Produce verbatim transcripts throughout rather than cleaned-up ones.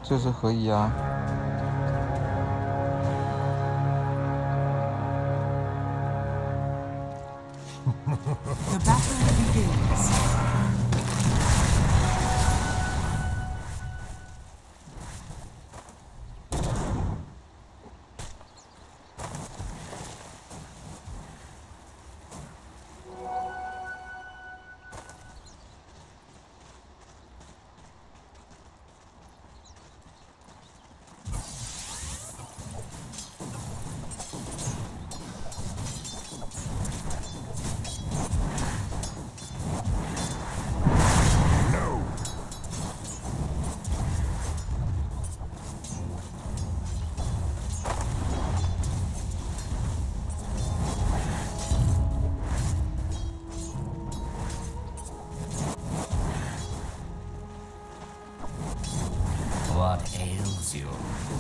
这是何以啊？ The battle begins. What ails you?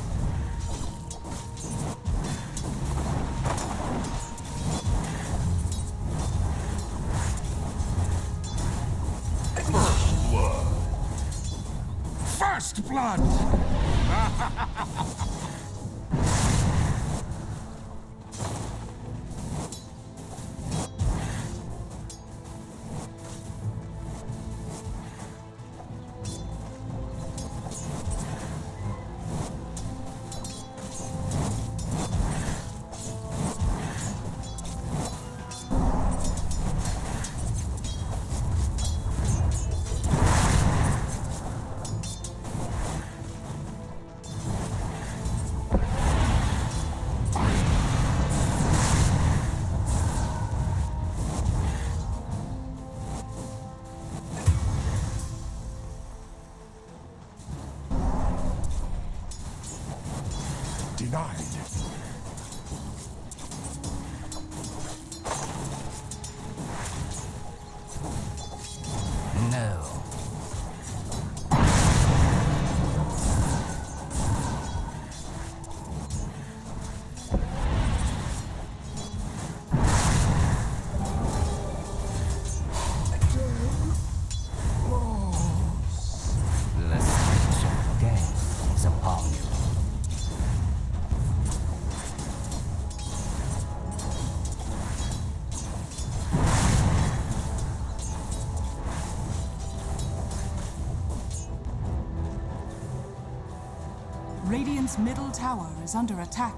First blood. First blood! Denied. No. The stench of death is upon you. Radiant's middle tower is under attack.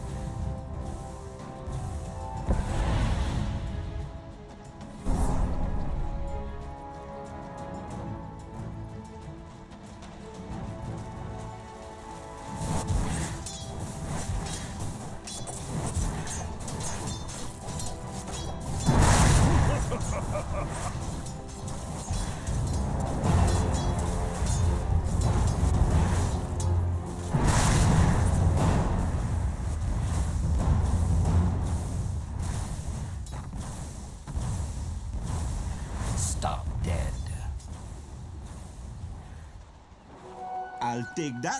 Stop dead. I'll take that.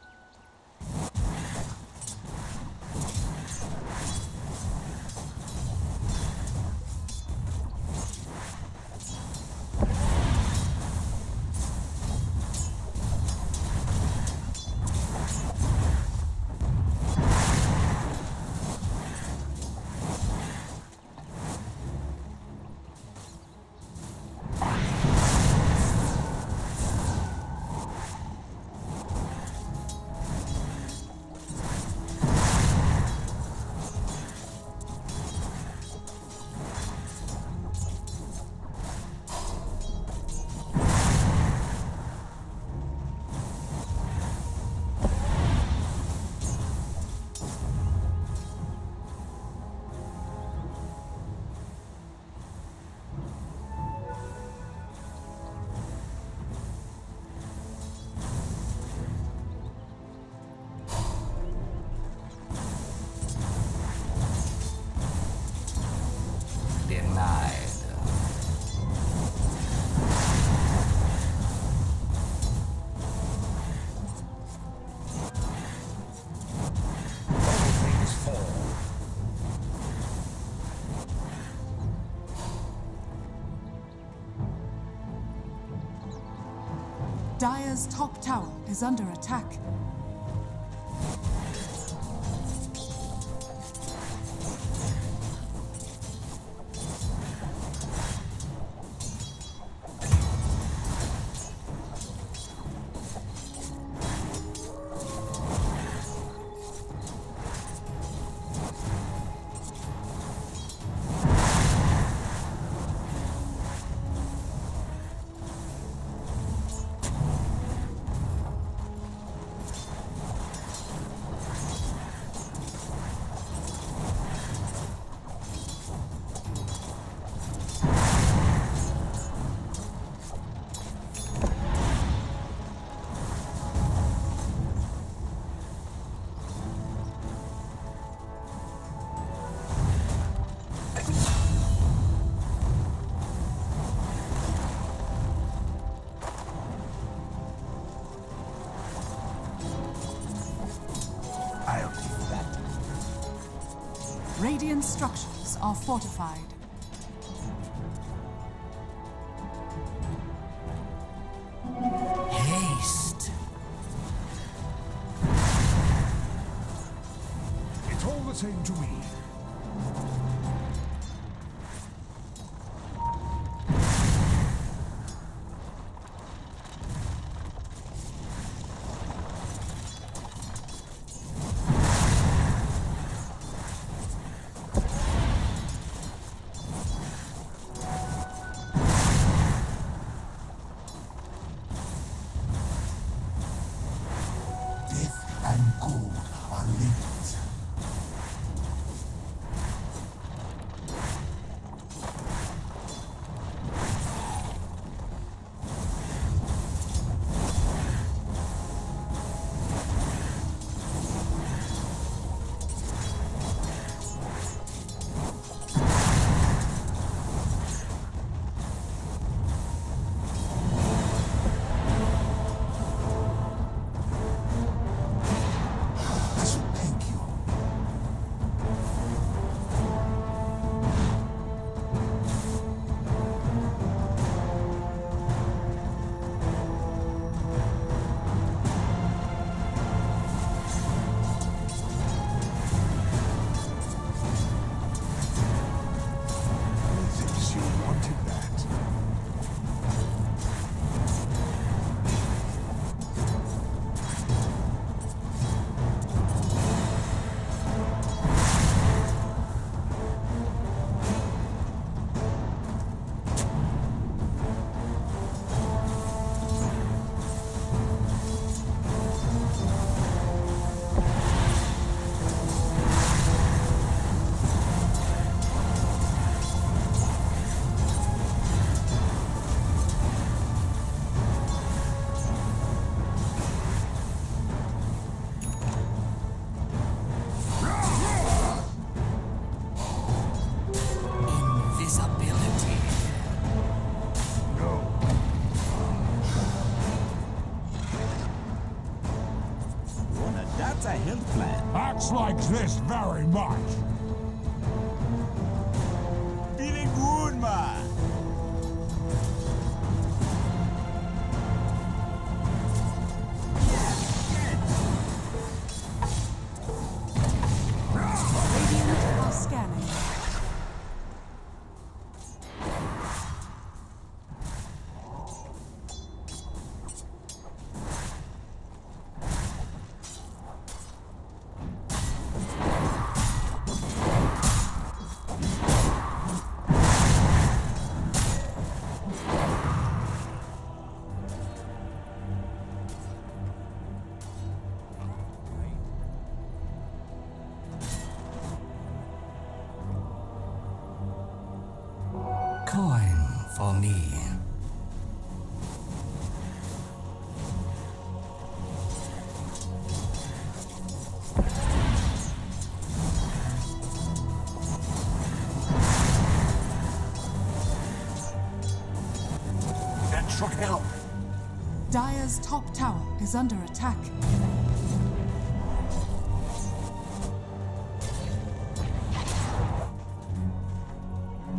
Denied. All things fall. Dire's top tower is under attack. Radiant structures are fortified. Haste. It's all the same to me. That's a health plan. Acts like this very much. Feeling good, man. Radiant are scanning. Coin for me. That should help. Dire's top tower is under attack.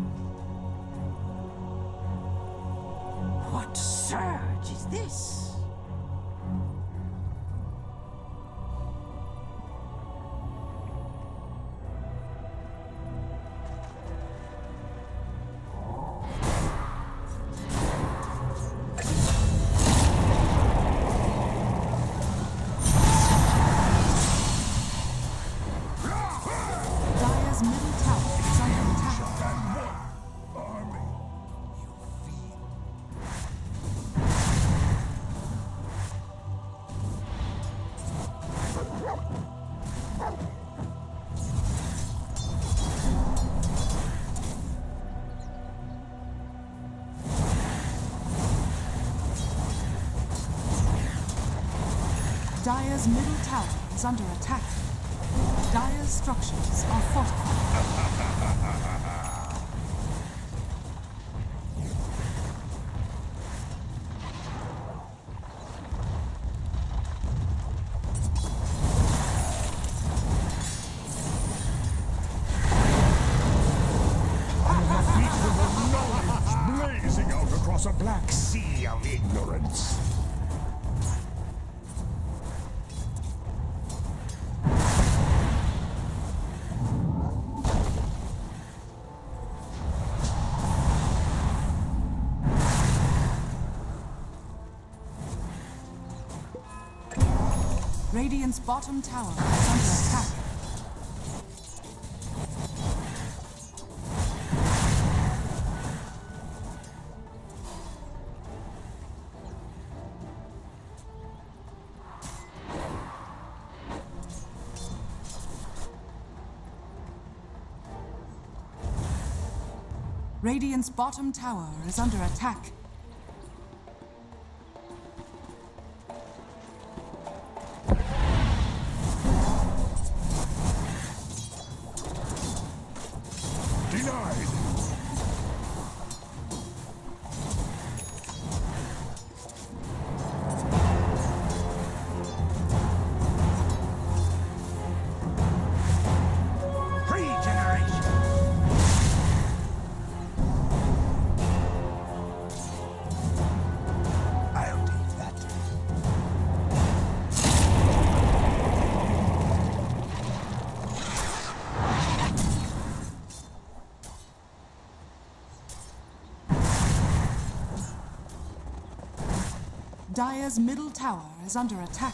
What surge is this? Dire's middle tower is under attack. Army. Dire's middle tower is under attack. Dire's structures are fortified. Knowledge blazing out across a black sea of ignorance. Radiant's bottom tower is under attack. Radiant's bottom tower is under attack. Denied. Regeneration. I'll take that. Dire's middle tower is under attack.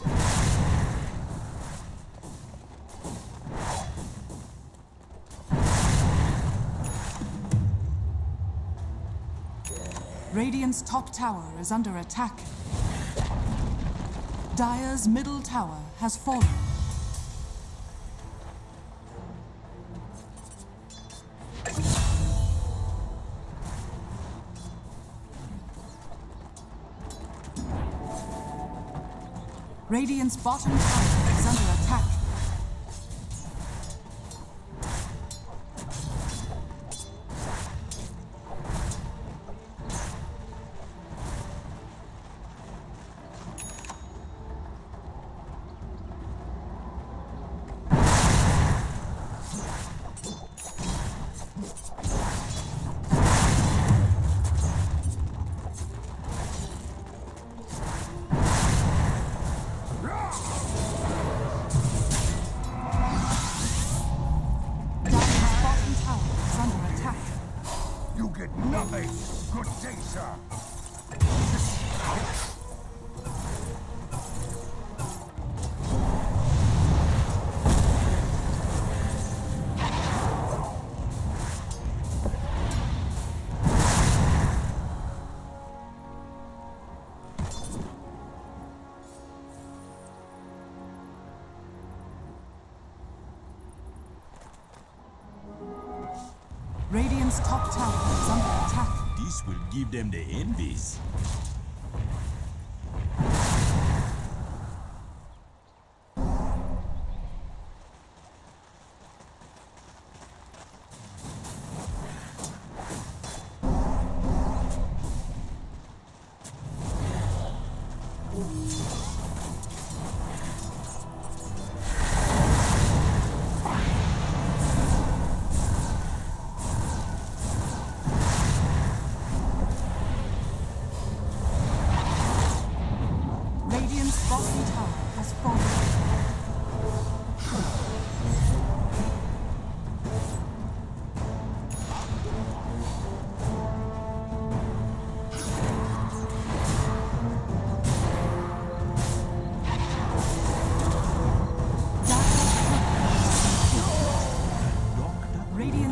Radiant's top tower is under attack. Dire's middle tower has fallen. Radiant's bottom tower is under attack. Dire's bottom tower is under attack. You get nothing. Good day, sir. Radiant's top tower is under attack. This will give them the envies.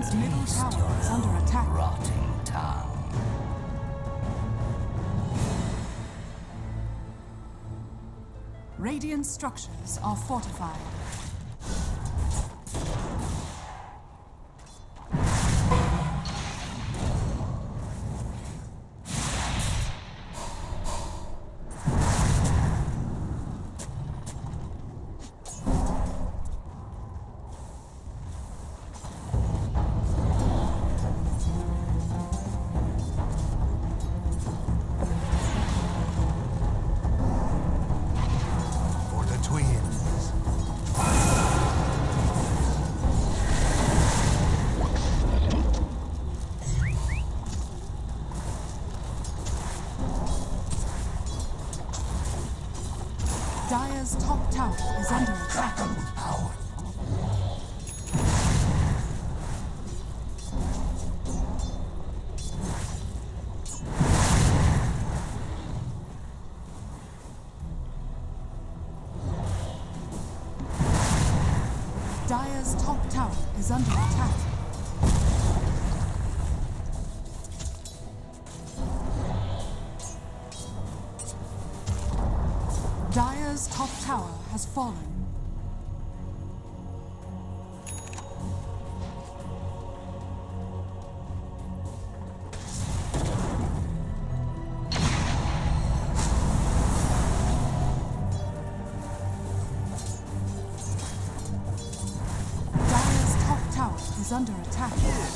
Radiant's middle tower is under attack. Rotting tongue. Radiant structures are fortified. Dire's top tower is under attack. Dire's top tower is under attack. Dire's top tower has fallen. Dire's top tower is under attack.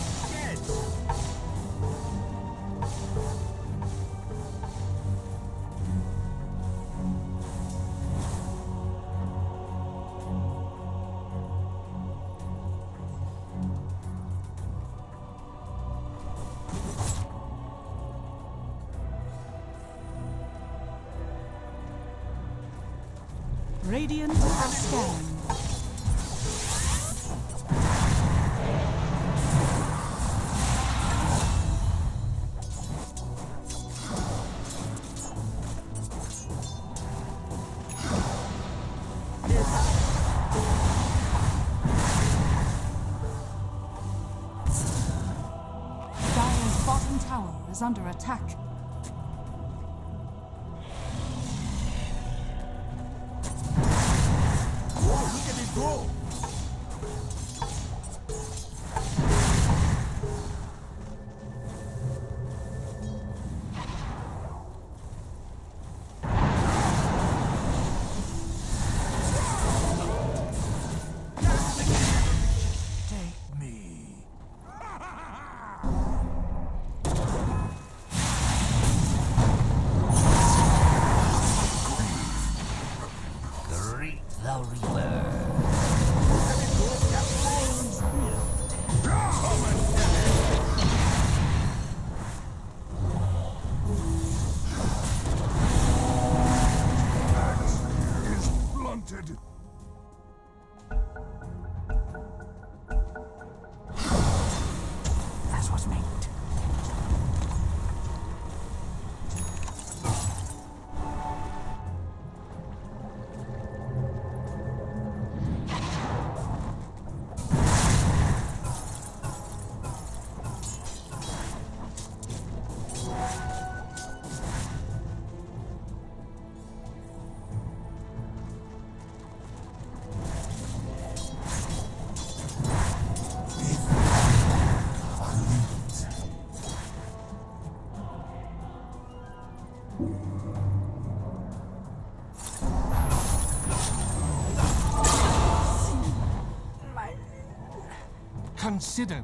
Radiant are scanning. Dire's bottom tower is under attack. Go! Take me. Greet the Reaper. Is blunted. As was meant. Consider.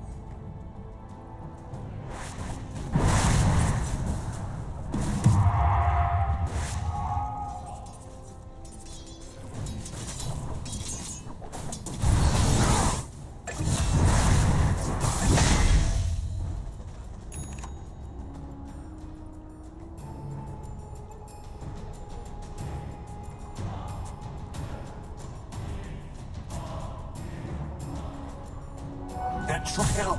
That should help.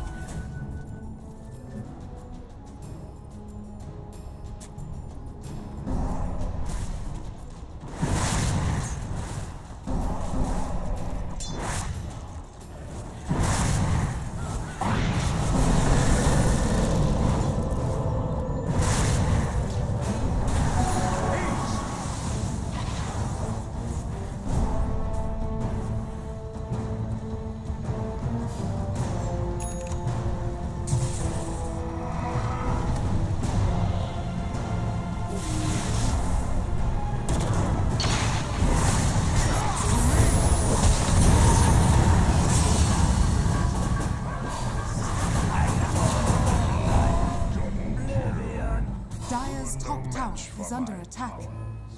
Dire's no top tower match for is under my attack. powers.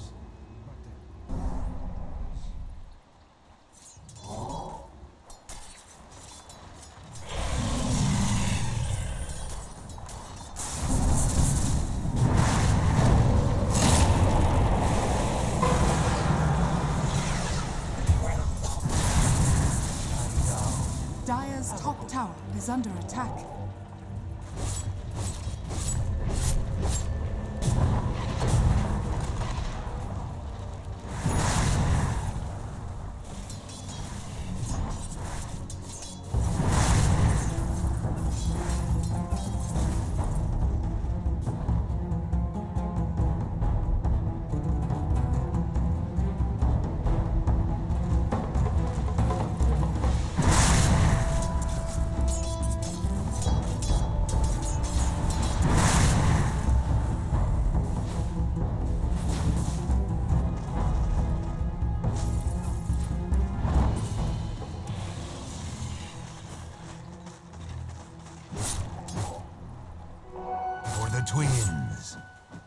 Dire's top tower is under attack. For the twins.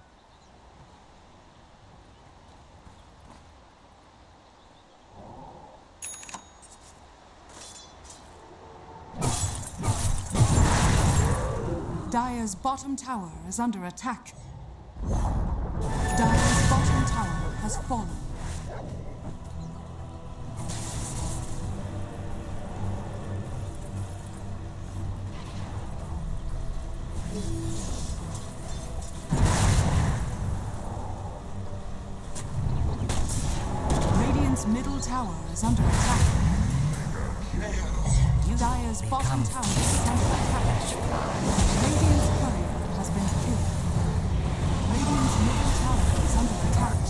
Dire's bottom tower is under attack. Dire's bottom tower has fallen. Radiant's middle tower is under attack. Dire's bottom tower is under attack. Radiant's courier has been killed. Radiant's middle tower is under attack.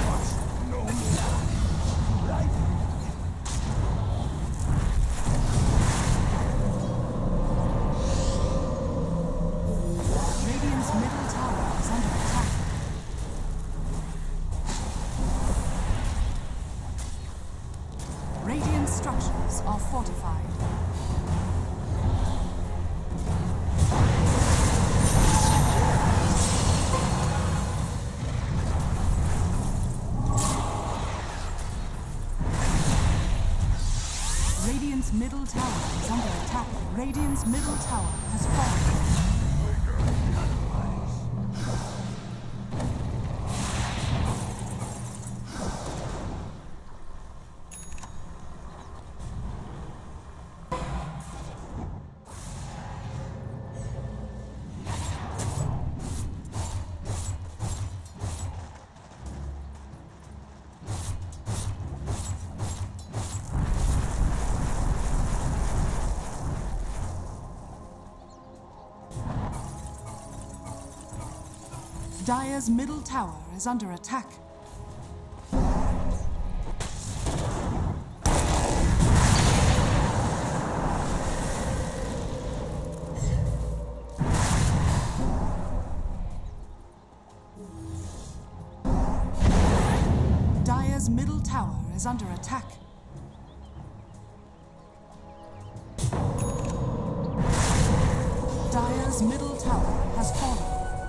Radiant's middle tower is under attack. Radiant structures are fortified. Radiant's middle tower is under attack. Radiant's middle tower has fallen. Dire's middle tower is under attack. Dire's middle tower is under attack. Dire's middle tower has fallen.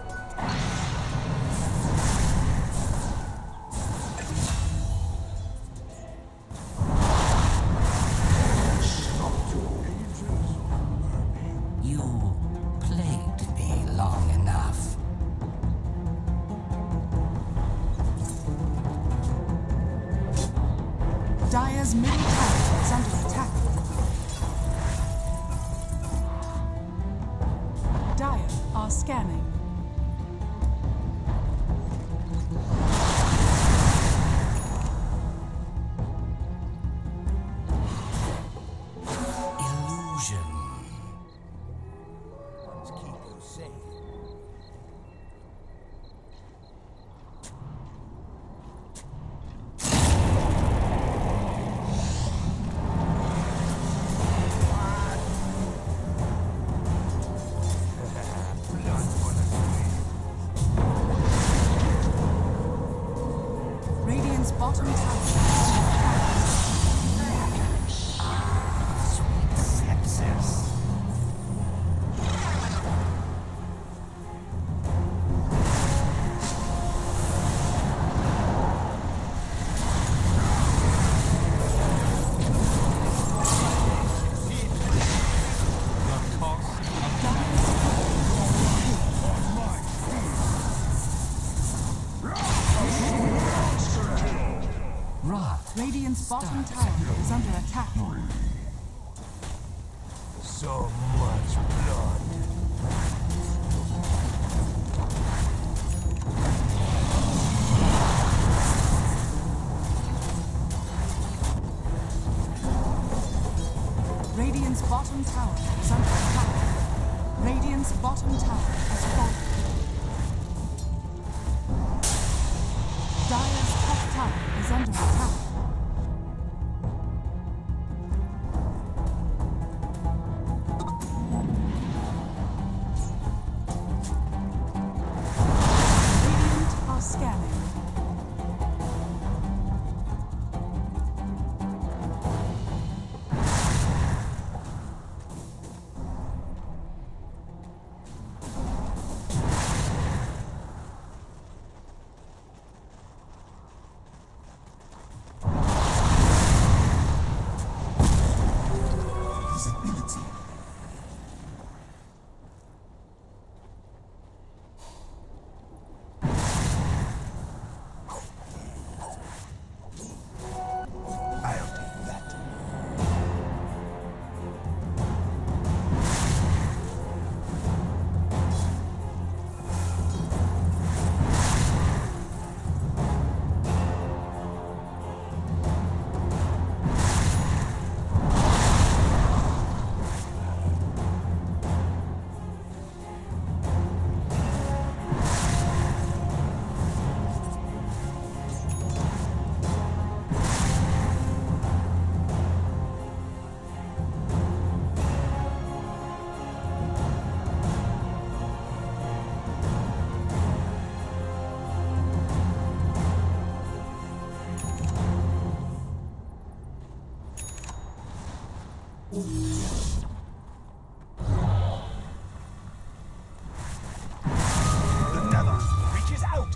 Dire's middle tower is under attack. Dire are scanning. Illusion. Let's keep you safe. Radiant's bottom tower. Sweet sepsis. Radiant's bottom tower is under attack. So much blood. Radiant's bottom tower is under attack. Radiant's bottom tower has fallen. Dire's top tower is under attack. Radiant are scanning. The nether reaches out.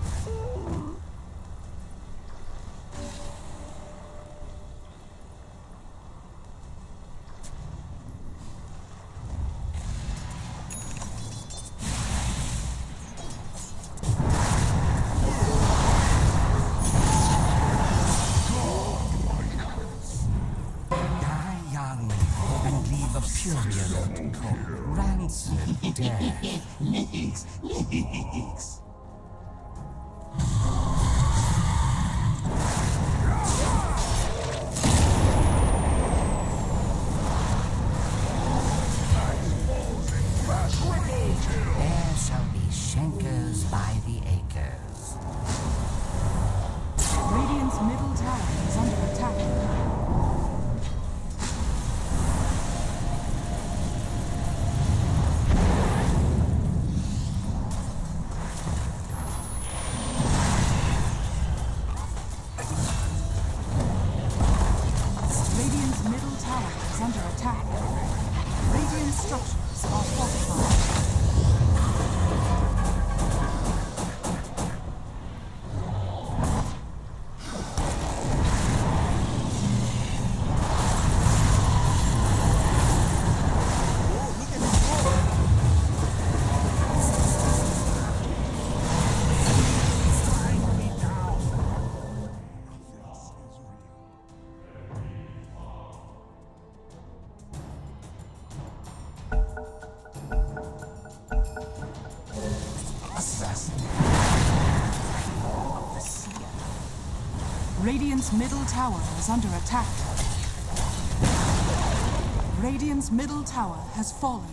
Die young and leave a purulent cold, rancid death. There shall be Schenkers by the acres. Radiant's middle tower is under attack. Radiant's middle tower is under attack. Radiant structures are fortified. Radiant's middle tower is under attack. Radiant's middle tower has fallen.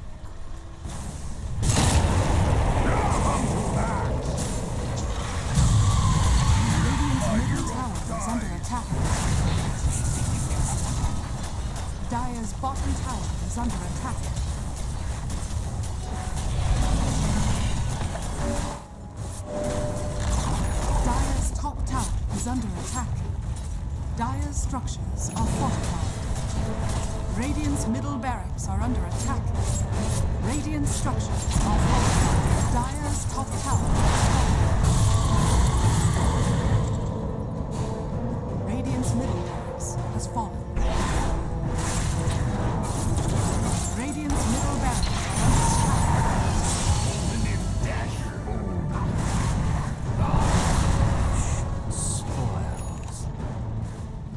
Radiant's middle tower is under attack. Dire's bottom tower is under attack. Dire's top tower is under attack. Dire's structures are fortified. Radiant's middle barracks are under attack. Radiant structures are fortified. Dire's top tower is fallen. Radiant's middle barracks has fallen. Radiant's middle barracks are under attack. Spoils.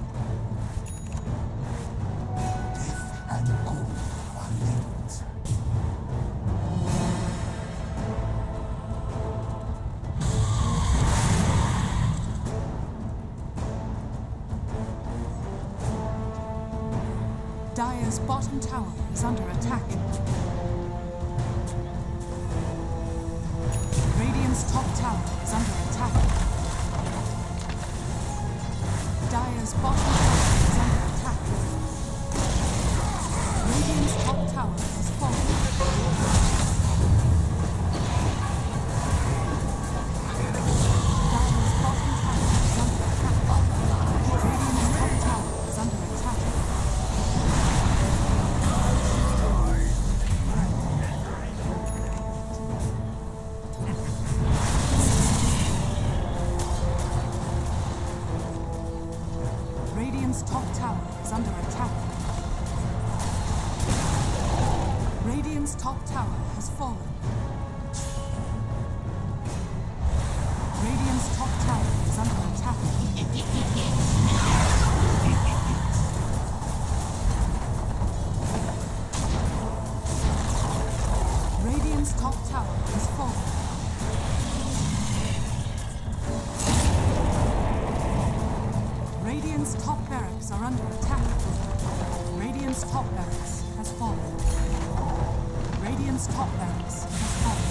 Dire's bottom tower is under attack. Radiant's top tower is under attack. Dire's bottom tower is under attack. Radiant's top tower is falling. Dire's bottom tower is under attack. Radiant's top tower is under attack. Radiant's top tower is under attack. Radiant's top tower has fallen. Radiant's top tower is under attack. Radiant's top tower has fallen. Radiant's top barracks are under attack. Radiant's top barracks has fallen. Radiant's top barracks has fallen.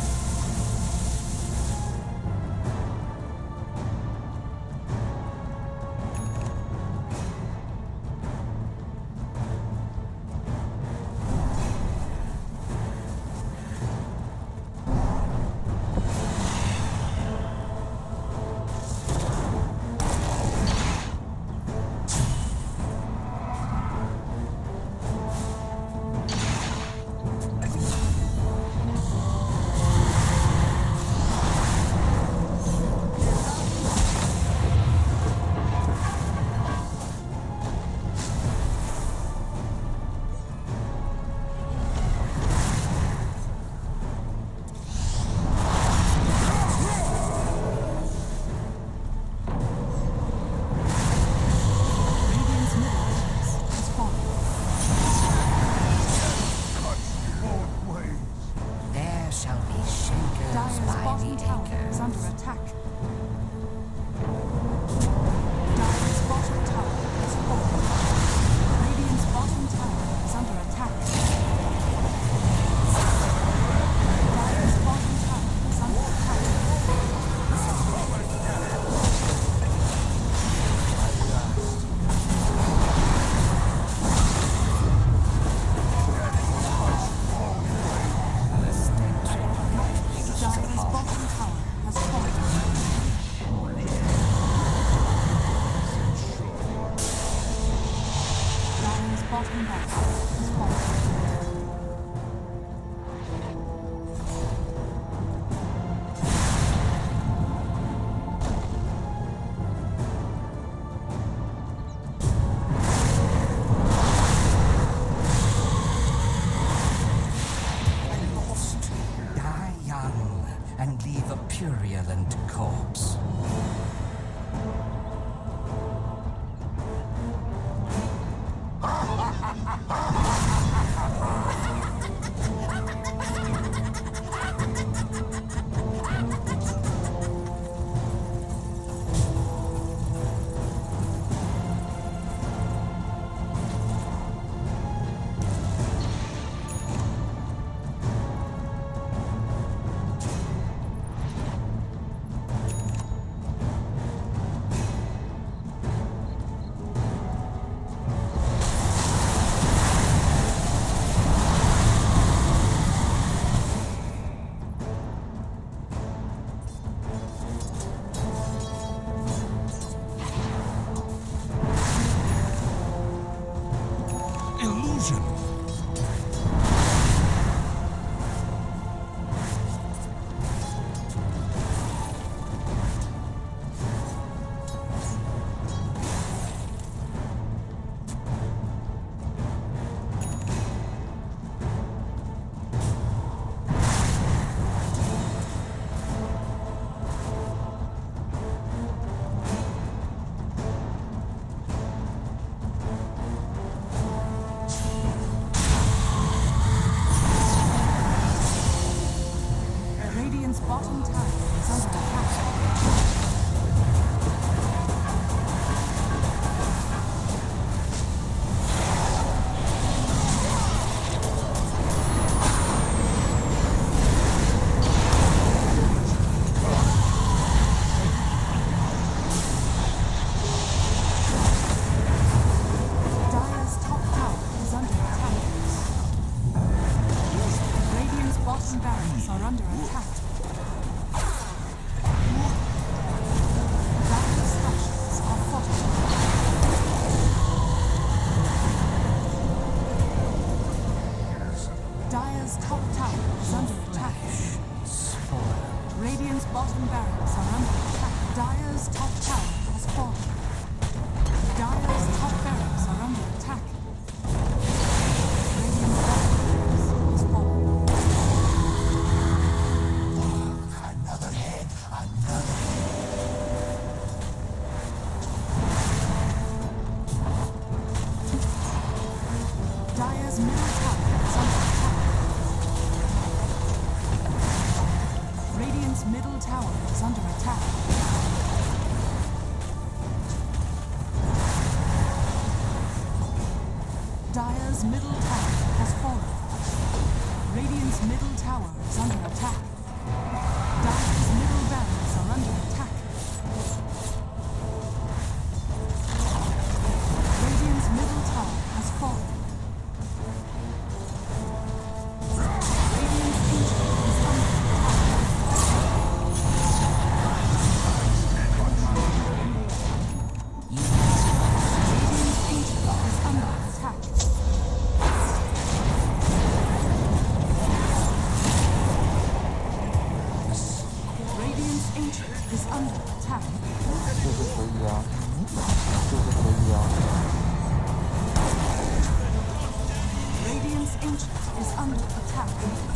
Purulent corpse. bottom tower is under attack. barracks are under attack. Dire structures are fortified. Dire's top tower is under attack. Radiant's bottom barracks are under attack. Dire's top tower has fallen. Dire's top barracks are under attack. Radiant's bottom barracks has fallen. Another head, another Dire's middle tower is under attack. Radiant's middle tower is under attack. Dire's middle tower has fallen. Radiant's middle tower is under attack. Dire's middle barracks are under attack. Radiant's middle tower has fallen. Radiant's ancient is under attack. Radiant's ancient is under attack. Radiant's ancient is under attack. 就是可以啊，就是可以啊。 Radiant's ancient is under attack.